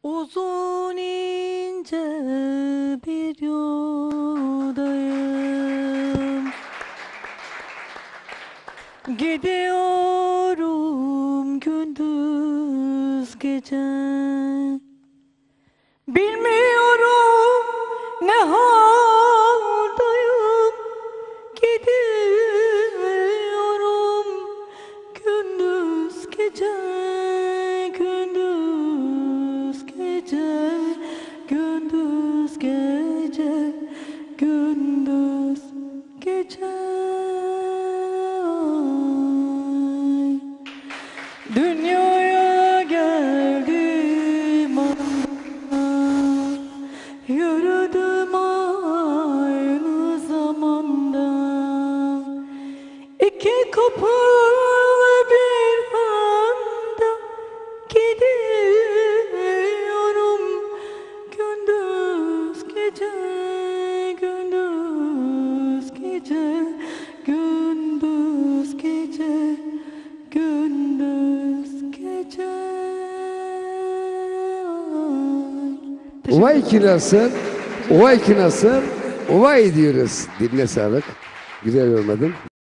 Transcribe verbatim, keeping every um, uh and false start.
Uzun ince bir yoldayım, gidiyorum gündüz gece. Bilmiyorum ne haldayım, gidiyorum gündüz gece, gündüz gece, gündüz gece, gündüz gece. Dünyaya geldim anda, yürüdüm aynı zamanda. İki kapılı bir anda gidiyorum gündüz gece, gündüz gece, gündüz gece, gündüz gece. Vay ki nasıl, vay ki nasıl, vay diyoruz. Diline sağlık. Güzel olmadın.